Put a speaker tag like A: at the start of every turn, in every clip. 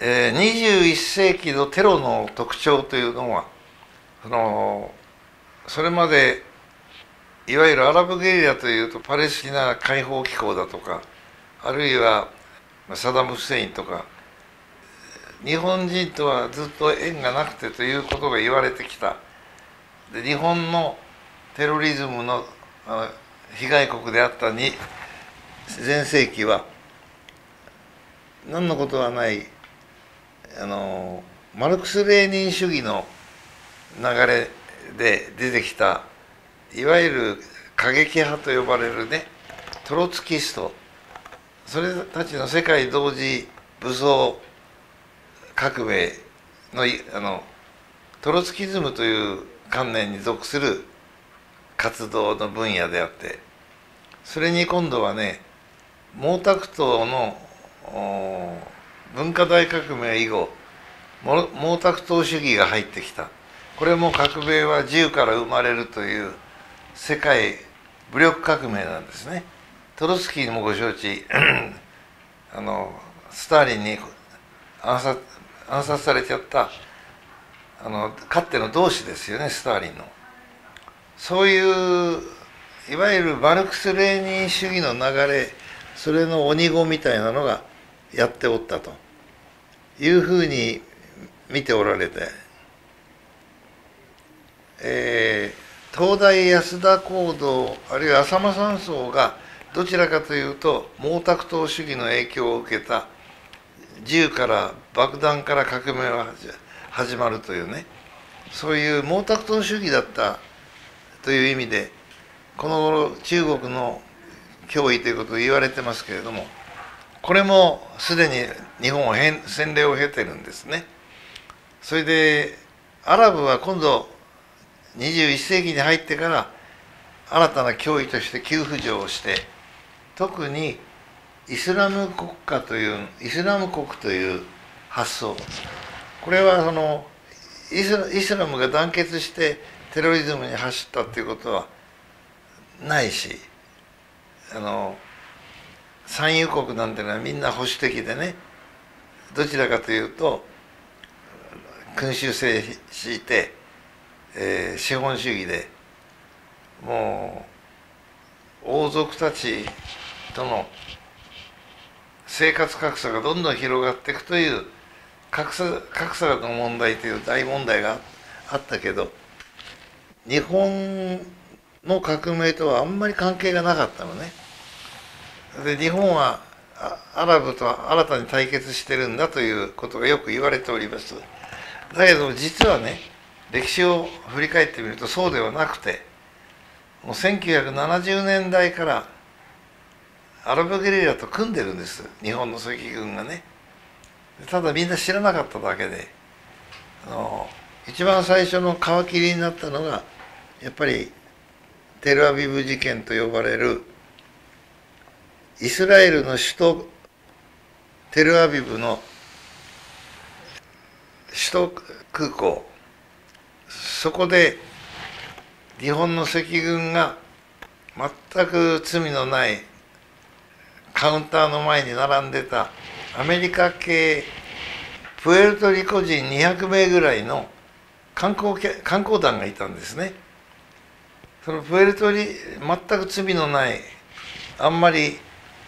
A: 21世紀のテロの特徴というのはそれまでいわゆるアラブゲリラというとパレスチナ解放機構だとか、あるいはサダム・フセインとか、日本人とはずっと縁がなくてということが言われてきた。で、日本のテロリズムの被害国であった前世紀は何のことはないマルクス・レーニン主義の流れで出てきた、いわゆる過激派と呼ばれるね、トロツキスト、それたちの世界同時武装革命のトロツキズムという観念に属する活動の分野であって、それに今度はね、毛沢東の文化大革命以後、毛沢東主義が入ってきた。これも革命は銃から生まれるという世界武力革命なんですね。トロツキーもご承知スターリンに暗殺されちゃったかつての同志ですよね、スターリンの。そういういわゆるマルクス・レーニン主義の流れ、それの鬼子みたいなのがやっておったというふうに見ておられて、東大安田講堂あるいは浅間山荘がどちらかというと毛沢東主義の影響を受けた、銃から爆弾から革命は始まるというね、そういう毛沢東主義だったという意味で、この頃中国の脅威ということを言われてますけれども、これもすでに日本は洗礼を経てるんですね。それでアラブは今度21世紀に入ってから新たな脅威として急浮上して、特にイスラム国という発想、これはイスラムが団結してテロリズムに走ったっていうことはないし、産油国なんてのはみんな保守的でね、どちらかというと君主制敷いて、資本主義でもう王族たちとの生活格差がどんどん広がっていくという格差の問題という大問題があったけど、日本の革命とはあんまり関係がなかったのね。で、日本はアラブと新たに対決してるんだということがよく言われております。だけど実はね、歴史を振り返ってみるとそうではなくて、もう1970年代からアラブゲリラと組んでるんです、日本の赤軍がね。ただみんな知らなかっただけで、一番最初の皮切りになったのがやっぱりテルアビブ事件と呼ばれる、イスラエルの首都テルアビブの首都空港、そこで日本の赤軍が全く罪のないカウンターの前に並んでたアメリカ系プエルトリコ人200名ぐらいの観光団がいたんですね。その全く罪のない、あんまり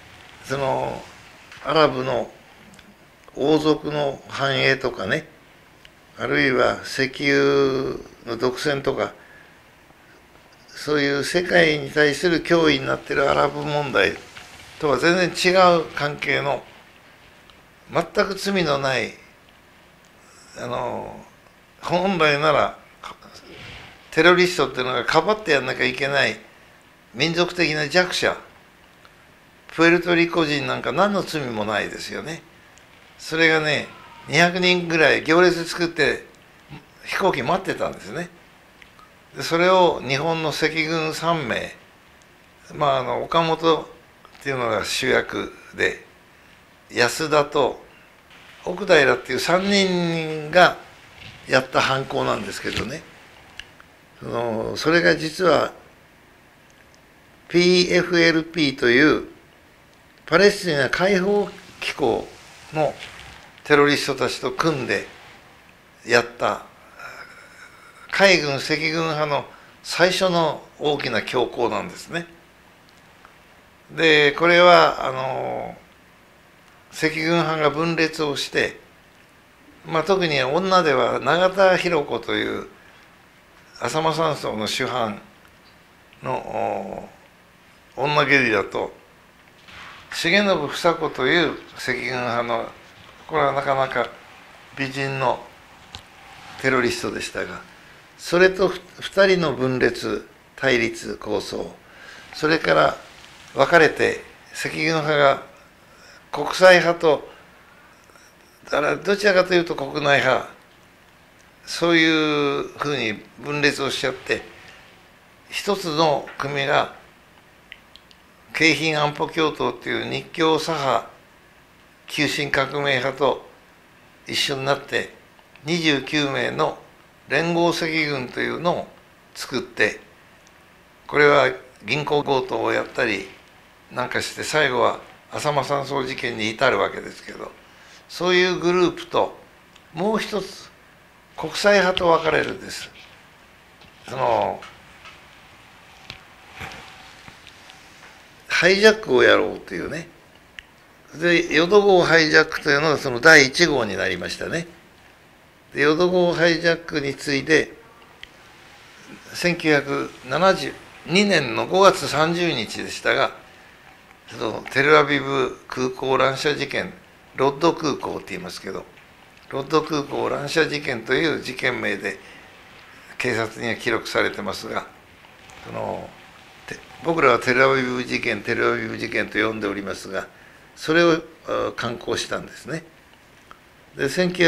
A: アラブの王族の繁栄とかね、あるいは石油の独占とか、そういう世界に対する脅威になっているアラブ問題とは全然違う関係の、全く罪のない本来ならテロリストっていうのがかばってやんなきゃいけない民族的な弱者、プエルトリコ人なんか何の罪もないですよね。それがね、200人ぐらい行列作って飛行機待ってたんですね。でそれを日本の赤軍3名、岡本っていうのが主役で、安田と奥平っていう3人がやった犯行なんですけどね、それが実は PFLP というパレスチナ解放機構のテテロリストたちと組んでやった海軍赤軍派の最初の大きな恐慌なんですね。でこれは赤軍派が分裂をして、特に女では永田弘子という浅間山荘の主犯の女ゲリラと重信房子という赤軍派の、これはなかなか美人のテロリストでしたが、それと2人の分裂対立構想、それから分かれて赤軍派が国際派と、だからどちらかというと国内派、そういうふうに分裂をしちゃって、一つの組が京浜安保共闘という日教左派急進革命派と一緒になって29名の連合赤軍というのを作って、これは銀行強盗をやったりなんかして、最後は浅間山荘事件に至るわけですけど、そういうグループともう一つ国際派と分かれるんです。ハイジャックをやろうというね。で淀号ハイジャックというのがその第1号になりましたね。で淀号ハイジャックについて1972年の5月30日でしたが、テルアビブ空港乱射事件、ロッド空港って言いますけど、ロッド空港乱射事件という事件名で警察には記録されてますが、僕らはテルアビブ事件と呼んでおりますが、それを敢行したんですね。で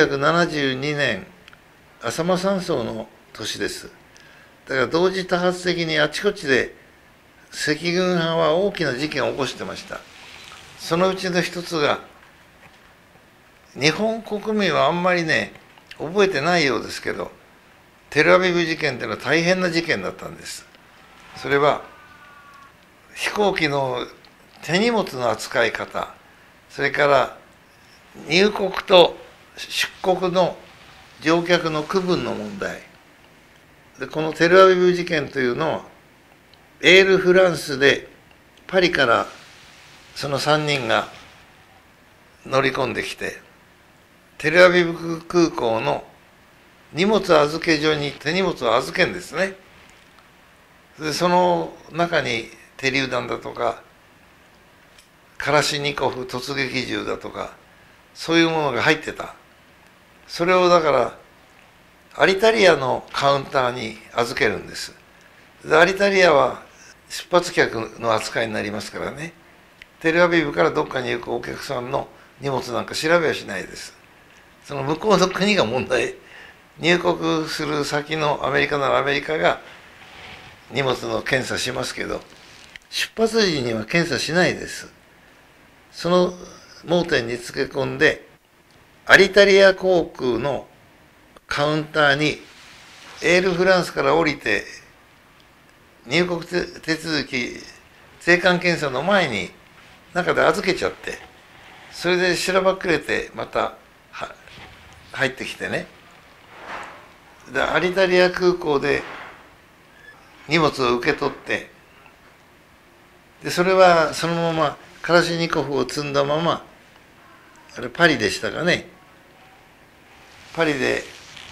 A: 1972年浅間山荘の年です。だから同時多発的にあちこちで赤軍派は大きな事件を起こしてました。そのうちの一つが、日本国民はあんまりね覚えてないようですけど、テルアビブ事件っていうのは大変な事件だったんです。それは飛行機の手荷物の扱い方、それから入国と出国の乗客の区分の問題で、このテルアビブ事件というのはエールフランスでパリからその3人が乗り込んできて、テルアビブ空港の荷物預け所に手荷物を預けるんですね。でその中に手榴弾だとかカラシニコフ突撃銃だとかそういうものが入ってた。それをだからアリタリアのカウンターに預けるんです。でアリタリアは出発客の扱いになりますからね、テルアビブからどっかに行くお客さんの荷物なんか調べはしないです。その向こうの国が問題、入国する先のアメリカならアメリカが荷物の検査しますけど、出発時には検査しないです。その盲点につけ込んで、アリタリア航空のカウンターにエールフランスから降りて入国手続き税関検査の前に中で預けちゃって、それでしらばっくれてまた入ってきてね、でアリタリア空港で荷物を受け取って、でそれはそのままカラシニコフを積んだまま、あれパリでしたかね、パリで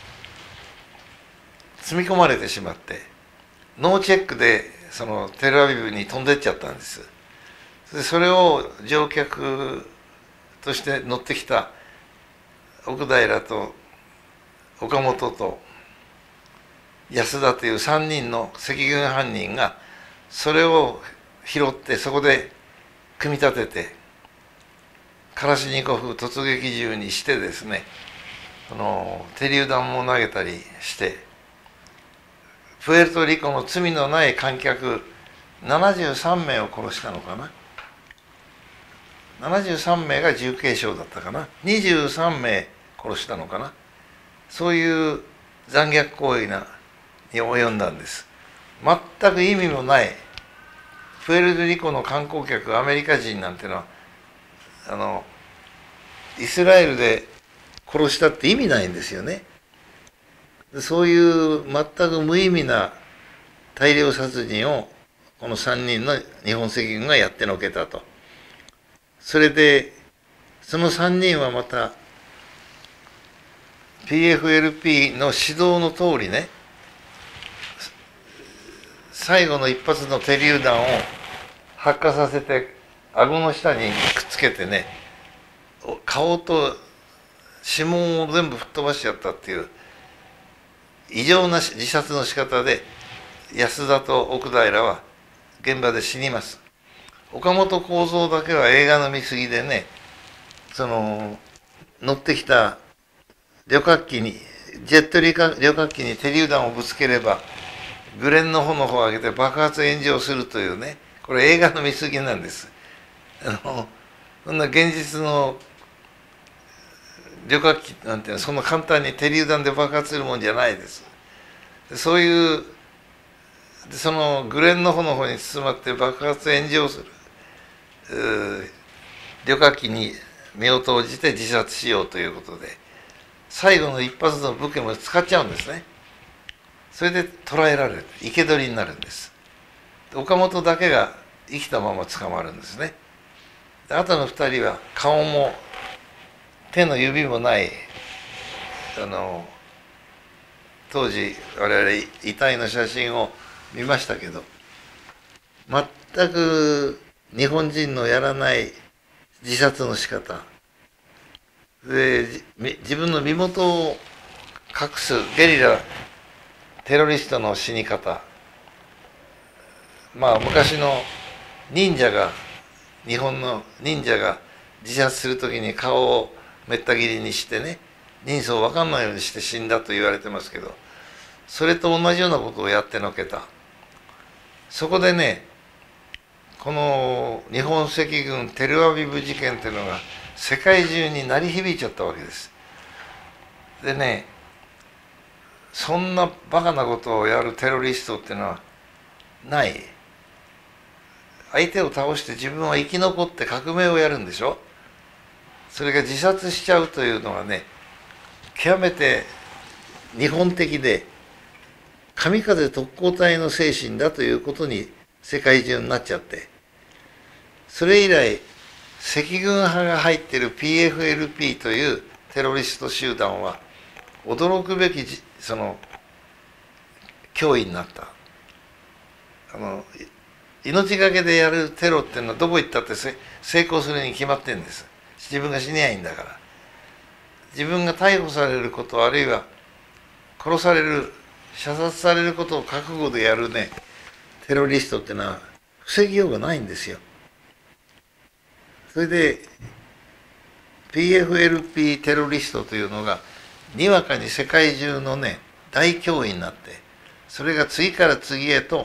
A: 積み込まれてしまって、ノーチェックでそのテルアビブに飛んでっちゃったんです。でそれを乗客として乗ってきた奥平と岡本と安田という3人の赤軍犯人がそれを拾って、そこで組み立ててカラシニコフ突撃銃にしてですね、手榴弾も投げたりして、プエルトリコの罪のない観客73名を殺したのかな、73名が重軽傷だったかな、23名殺したのかな、そういう残虐行為に及んだんです。全く意味もない。プエルトリコの観光客アメリカ人なんてのはイスラエルで殺したって意味ないんですよね。そういう全く無意味な大量殺人をこの3人の日本赤軍がやってのけたと。それでその3人はまた PFLP の指導の通りね、最後の一発の手榴弾を発火させて顎の下にくっつけてね、顔と指紋を全部吹っ飛ばしちゃったっていう異常な自殺の仕方で安田と奥平は現場で死にます。岡本公三だけは映画の見過ぎでね、乗ってきた旅客機にジェット旅客機に手榴弾をぶつければグレンの炎を上げて爆発炎上するというね、これ映画の見過ぎなんです。そんな現実の旅客機なんていうのはそんな簡単に手榴弾で爆発するもんじゃないです。そういうそのグレンの炎に包まって爆発炎上する旅客機に身を投じて自殺しようということで最後の一発の武器も使っちゃうんですね。それで捕らえられる、生け捕りになるんです。岡本だけが生きたまま捕まるんですね。であとの2人は顔も手の指もない当時我々遺体の写真を見ましたけど、全く日本人のやらない自殺の仕方で、自分の身元を隠すゲリラテロリストの死に方、昔の忍者が日本の忍者が自殺する時に顔をめった切りにしてね、人相分かんないようにして死んだと言われてますけど、それと同じようなことをやってのけた。そこでね、この日本赤軍テルアビブ事件っていうのが世界中に鳴り響いちゃったわけです。でね、そんなバカなことをやるテロリストっていうのはない。相手を倒して自分は生き残って革命をやるんでしょ。それが自殺しちゃうというのはね、極めて日本的で神風特攻隊の精神だということに世界中になっちゃって、それ以来赤軍派が入っている PFLP というテロリスト集団は驚くべき脅威になった。命がけでやるテロっていうのはどこ行ったって成功するに決まってるんです。自分が死ねばいいんだから。自分が逮捕されること、あるいは殺される、射殺されることを覚悟でやるね、テロリストっていうのは防ぎようがないんですよ。それで PFLP テロリストというのがにわかに世界中のね大脅威になって、それが次から次へと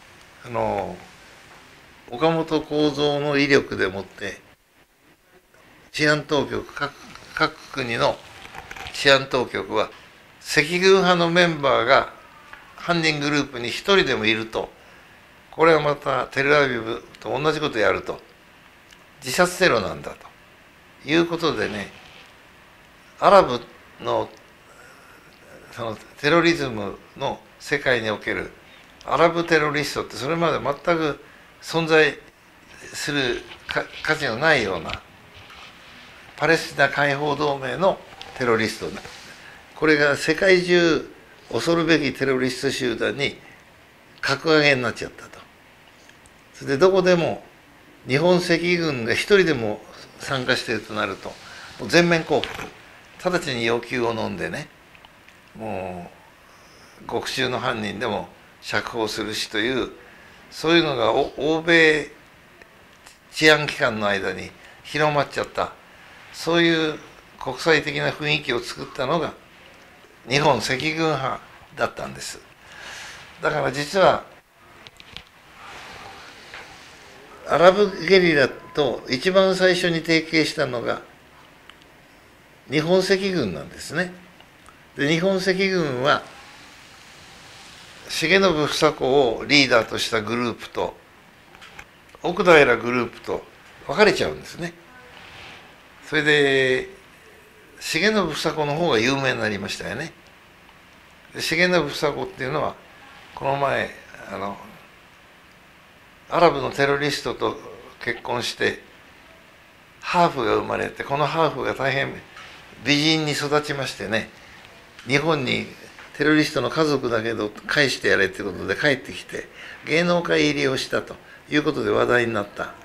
A: 岡本公三の威力でもって治安当局、各国の治安当局は赤軍派のメンバーが犯人グループに一人でもいると、これはまたテルアビブと同じことをやると、自殺テロなんだということでね、アラブのそのテロリズムの世界におけるアラブテロリストってそれまで全く存在する価値のないようなパレスチナ解放同盟のテロリスト、これが世界中恐るべきテロリスト集団に格上げになっちゃったと。それでどこでも日本赤軍が一人でも参加しているとなるともう全面降伏、直ちに要求を飲んでね、もう獄中の犯人でも釈放するしという、そういうのが欧米治安機関の間に広まっちゃった、そういう国際的な雰囲気を作ったのが日本赤軍派だったんです。だから実はアラブゲリラと一番最初に提携したのが日本赤軍なんですね。で日本赤軍は重信房子をリーダーとしたグループと奥平グループと分かれちゃうんですね。それで重信房子の方が有名になりましたよね。重信房子っていうのはこの前アラブのテロリストと結婚してハーフが生まれて、このハーフが大変美人に育ちましてね、日本にテロリストの家族だけど返してやれということで帰ってきて芸能界入りをしたということで話題になった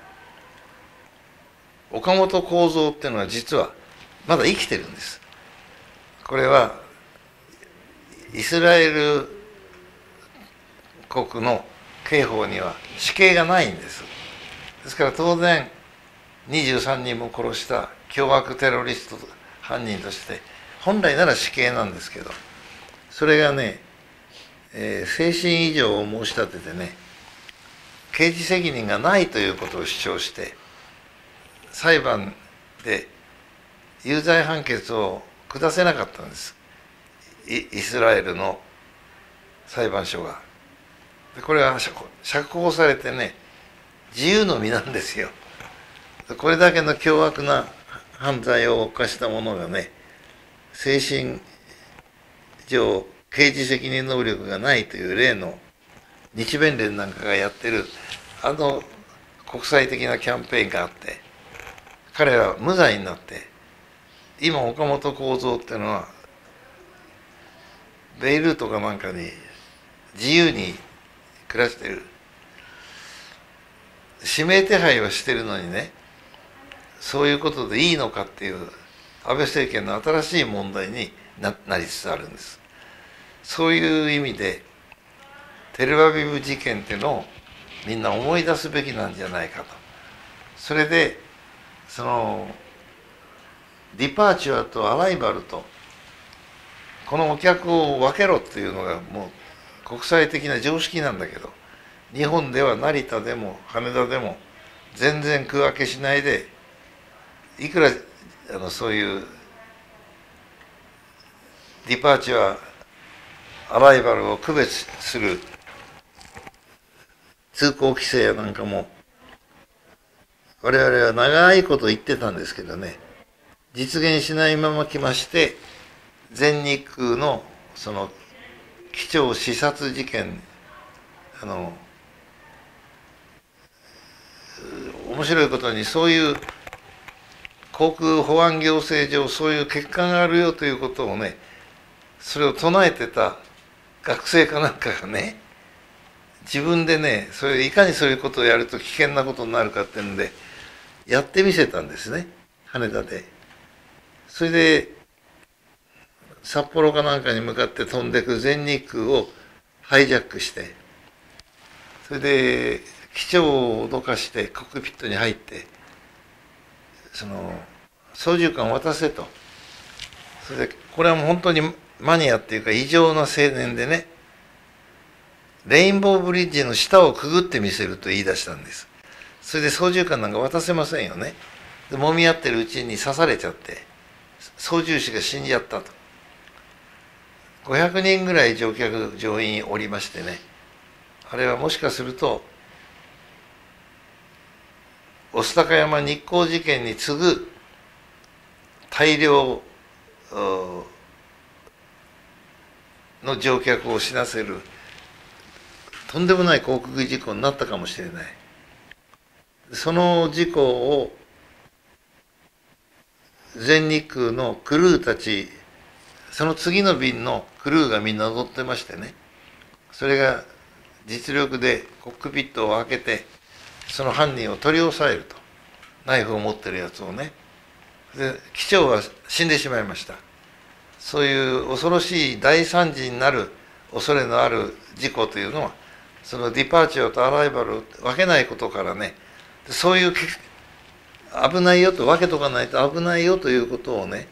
A: 岡本公三っていうのは実はまだ生きてるんです。これはイスラエル国の刑法には死刑がないんです。ですから当然23人も殺した凶悪テロリスト犯人として本来なら死刑なんですけど、それがね、精神異常を申し立ててね、刑事責任がないということを主張して裁判で有罪判決を下せなかったんです、イスラエルの裁判所が。でこれは釈放されてね、自由の身なんですよ。これだけの凶悪な犯罪を犯した者がね、精神上刑事責任能力がないという例の日弁連なんかがやってる国際的なキャンペーンがあって、彼は無罪になって、今岡本公三っていうのはベイルートかなんかに自由に暮らしてる。指名手配はしてるのにね、そういうことでいいのかっていう安倍政権の新しい問題になりつつあるんです。そういう意味でテルアビブ事件っていうのをみんな思い出すべきなんじゃないかと。それでそのディパーチュアとアライバルとこのお客を分けろっていうのがもう国際的な常識なんだけど、日本では成田でも羽田でも全然区分けしないで、いくらそういうディパーチュアアライバルを区別する通行規制やなんかも我々は長いこと言ってたんですけどね、実現しないまま来まして、全日空のその機長刺殺事件、面白いことにそういう航空保安行政上そういう欠陥があるよということをね、それを唱えてた学生かなんかがね、自分でね、いかにそういうことをやると危険なことになるかっていうんでやってみせたんですね、羽田で。それで札幌かなんかに向かって飛んでく全日空をハイジャックして、それで機長を脅かしてコックピットに入って、その操縦桿を渡せと。それでこれはもう本当にマニアっていうか異常な青年でね、レインボーブリッジの下をくぐってみせると言い出したんです。それで操縦桿なんか渡せませんよね。で揉み合ってるうちに刺されちゃって操縦士が死んじゃったと。500人ぐらい乗客乗員おりましてね、あれはもしかすると御巣鷹山日航事件に次ぐ大量の乗客を死なせるとんでもない航空事故になったかもしれない。その事故を全日空のクルーたち、その次の便のクルーがみんな乗ってましてね、それが実力でコックピットを開けてその犯人を取り押さえると、ナイフを持ってるやつをね。で機長は死んでしまいました。そういう恐ろしい大惨事になる恐れのある事故というのは、そのディパーチャーとアライバルを分けないことからね、そういう危ないよと分けとかないと危ないよということをね、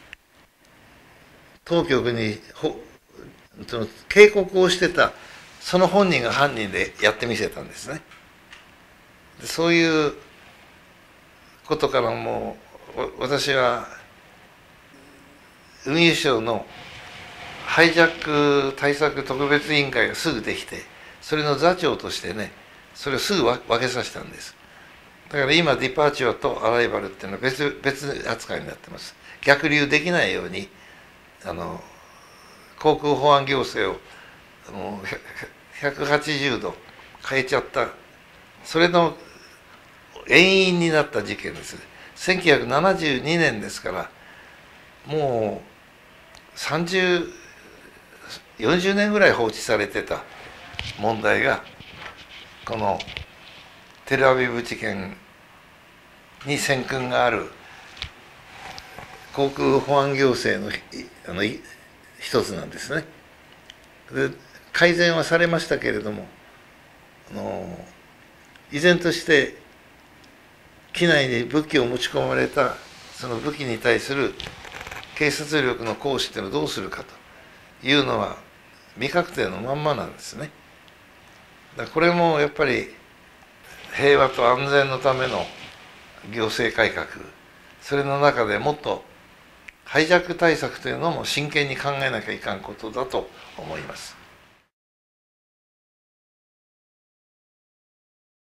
A: 当局にその警告をしてたその本人が犯人でやってみせたんですね。そういうことからも私は運輸省のハイジャック対策特別委員会がすぐできて、それの座長としてね、それをすぐ分けさせたんです。だから今ディパーチュアとアライバルっていうのは別扱いになってます。 逆流できないように航空保安行政をもう180度変えちゃった、それの遠因になった事件です。1972年ですから、もう40年ぐらい放置されてた問題が、このテルアビブ事件に先駆がある航空保安行政の一つなんですね。で改善はされましたけれども、依然として機内に武器を持ち込まれたその武器に対する警察力の行使っていうのをどうするかというのは未確定のまんまなんですね。だからこれもやっぱり平和と安全のための行政改革、それの中でもっとハイジャック対策というのも真剣に考えなきゃいかんことだと思います。